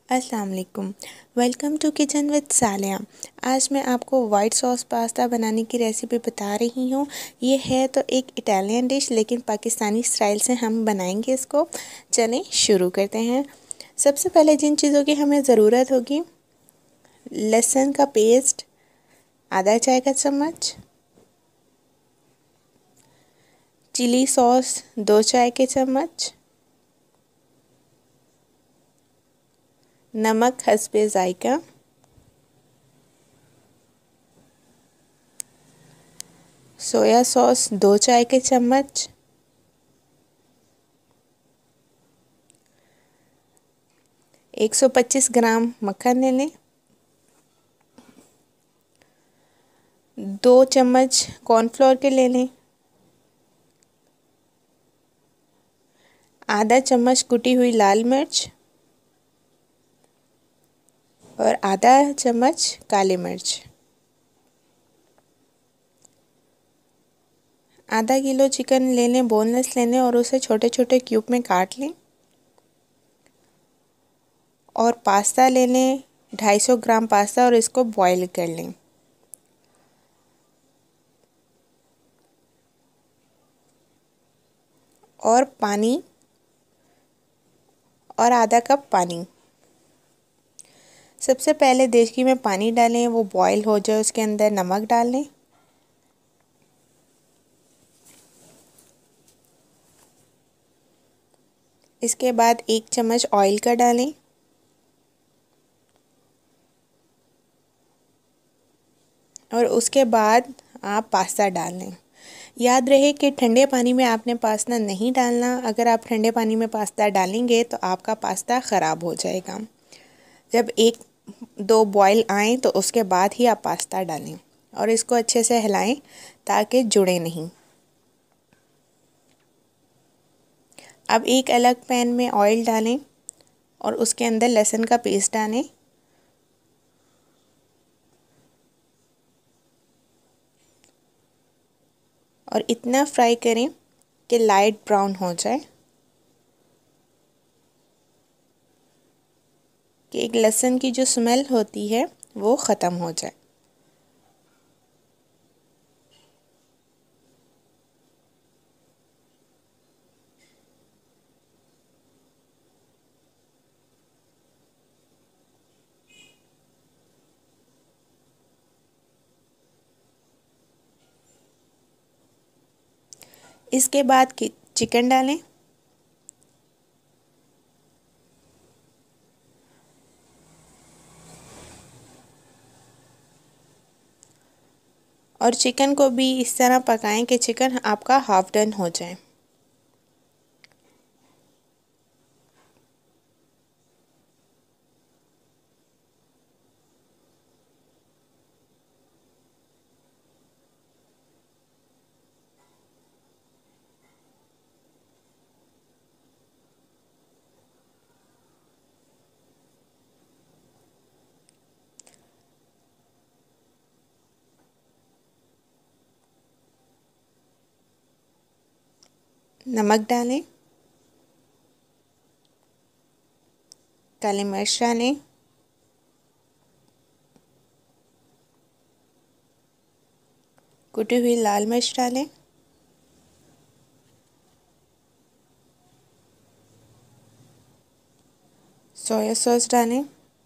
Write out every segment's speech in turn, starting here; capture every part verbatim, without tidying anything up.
अस्सलाम वालेकुम। Welcome to kitchen with Saliya. आज मैं आपको वाइट सॉस पास्ता बनाने की रेसिपी बता रही हूँ। ये है तो एक इटालियन डिश, लेकिन पाकिस्तानी स्टाइल से हम बनाएंगे इसको। चलें शुरू करते हैं। सबसे पहले जिन चीज़ों की हमें ज़रूरत होगी, लहसुन का पेस्ट आधा चाय का चम्मच, चिली सॉस दो चाय के चम्मच, नमक हस्बे ज़ायका, सोया सॉस दो चाय के चम्मच, एक सौ पच्चीस ग्राम मक्खन ले लें, दो चम्मच कॉर्नफ्लोर के ले लें, आधा चम्मच कुटी हुई लाल मिर्च और आधा चम्मच काली मिर्च। आधा किलो चिकन ले लें, बोनलेस ले लें और उसे छोटे छोटे क्यूब में काट लें। और पास्ता ले लें, ढाई सौ ग्राम पास्ता, और इसको बॉईल कर लें। और पानी, और आधा कप पानी। सबसे पहले देचकी में पानी डालें, वो बॉईल हो जाए, उसके अंदर नमक डाल लें। इसके बाद एक चम्मच ऑयल का डालें। और उसके बाद आप पास्ता डाल लें। याद रहे कि ठंडे पानी में आपने पास्ता नहीं डालना। अगर आप ठंडे पानी में पास्ता डालेंगे तो आपका पास्ता ख़राब हो जाएगा। जब एक दो बॉईल आए तो उसके बाद ही आप पास्ता डालें और इसको अच्छे से हिलाएं ताकि जुड़े नहीं। अब एक अलग पैन में ऑयल डालें और उसके अंदर लहसुन का पेस्ट डालें। और इतना फ्राई करें कि लाइट ब्राउन हो जाए, कि एक लहसुन की जो स्मेल होती है वो ख़त्म हो जाए। इसके बाद चिकन डालें। और चिकन को भी इस तरह पकाएं कि चिकन आपका हाफ डन हो जाए। नमक डालें, काली मिर्च डालें, कुटी हुई लाल मिर्च डालें, सोया सॉस डालें,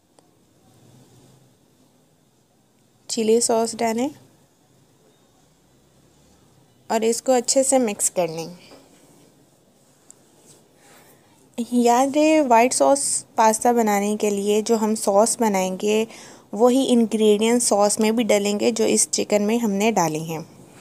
चिली सॉस डालें और इसको अच्छे से मिक्स कर लें। याद रहे, वाइट सॉस पास्ता बनाने के लिए जो हम सॉस बनाएंगे वही इंग्रेडिएंट सॉस में भी डालेंगे जो इस चिकन में हमने डाले हैं।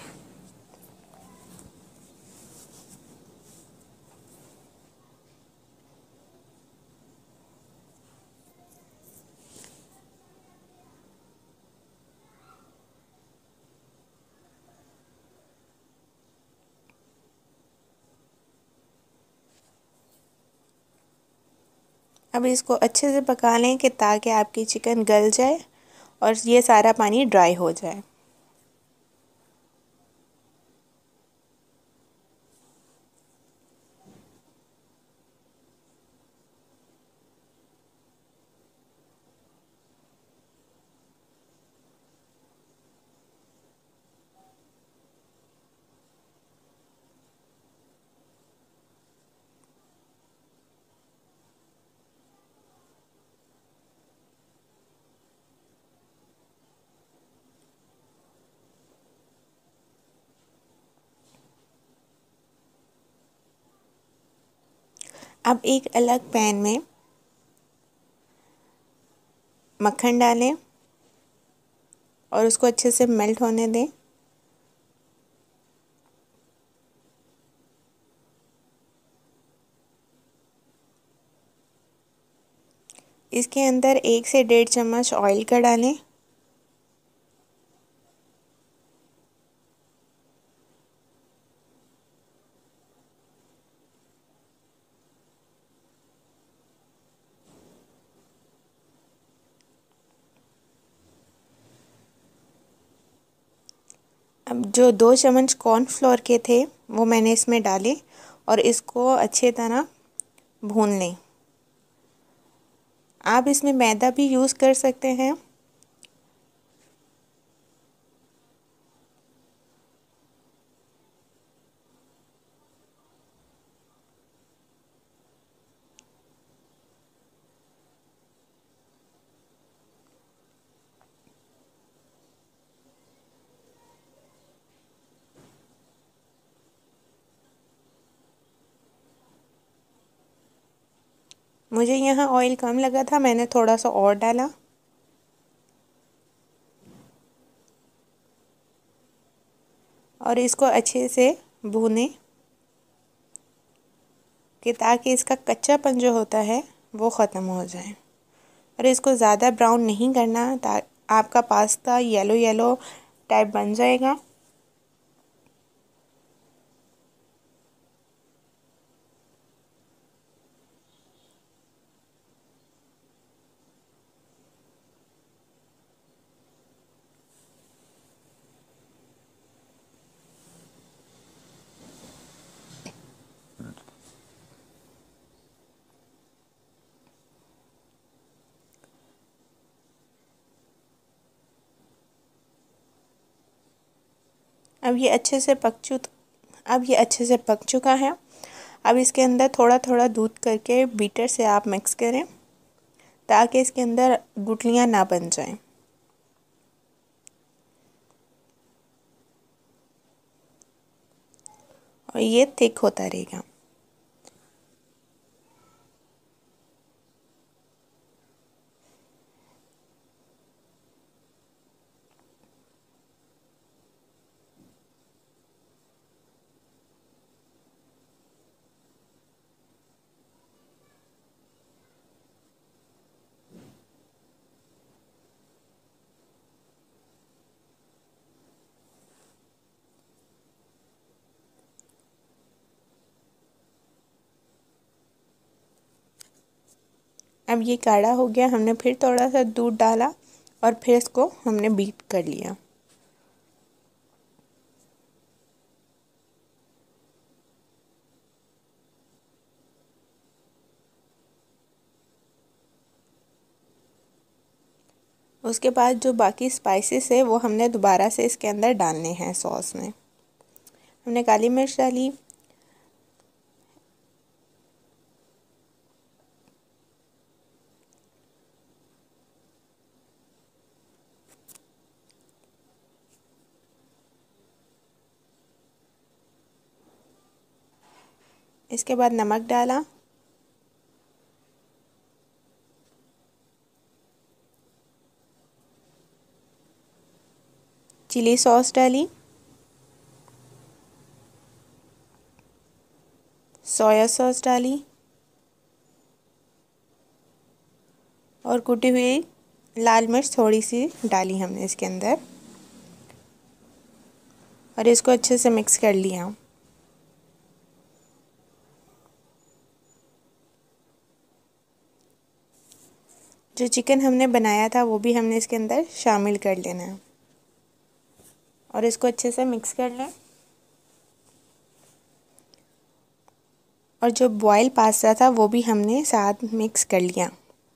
अब इसको अच्छे से पका लें कि ताकि आपकी चिकन गल जाए और ये सारा पानी ड्राई हो जाए। अब एक अलग पैन में मक्खन डालें और उसको अच्छे से मेल्ट होने दें। इसके अंदर एक से डेढ़ चम्मच ऑयल का डालें। अब जो दो चम्मच कॉर्नफ्लोर के थे वो मैंने इसमें डाले और इसको अच्छे तरह भून लें। आप इसमें मैदा भी यूज़ कर सकते हैं। मुझे यहाँ ऑयल कम लगा था, मैंने थोड़ा सा और डाला। और इसको अच्छे से भूनें कि ताकि इसका कच्चापन जो होता है वो ख़त्म हो जाए। और इसको ज़्यादा ब्राउन नहीं करना, ता आपका पास्ता येलो येलो टाइप बन जाएगा। अब ये अच्छे से पक चु अब ये अच्छे से पक चुका है। अब इसके अंदर थोड़ा थोड़ा दूध करके बीटर से आप मिक्स करें ताकि इसके अंदर गुठलियाँ ना बन जाएं। और ये थिक होता रहेगा। अब ये गाढ़ा हो गया, हमने फिर थोड़ा सा दूध डाला और फिर इसको हमने बीट कर लिया। उसके बाद जो बाकी स्पाइसेस है वो हमने दोबारा से इसके अंदर डालने हैं। सॉस में हमने काली मिर्च डाली, इसके बाद नमक डाला, चिली सॉस डाली, सोया सॉस डाली और कुटी हुई लाल मिर्च थोड़ी सी डाली हमने इसके अंदर और इसको अच्छे से मिक्स कर लिया। जो चिकन हमने बनाया था वो भी हमने इसके अंदर शामिल कर लेना है और इसको अच्छे से मिक्स कर लें। और जो बॉयल पास्ता था वो भी हमने साथ मिक्स कर लिया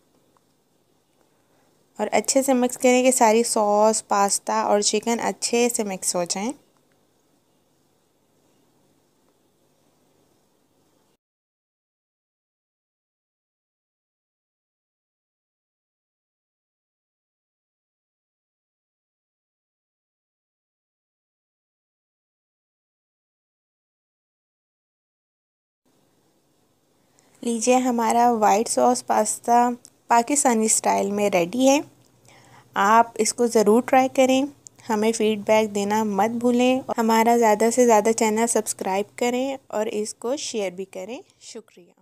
और अच्छे से मिक्स करें कि सारी सॉस, पास्ता और चिकन अच्छे से मिक्स हो जाएं। लीजिए, हमारा white sauce pasta Pakistani style में रेडी है। आप इसको ज़रूर ट्राई करें। हमें फ़ीडबैक देना मत भूलें। हमारा ज़्यादा से ज़्यादा चैनल सब्सक्राइब करें और इसको शेयर भी करें। शुक्रिया।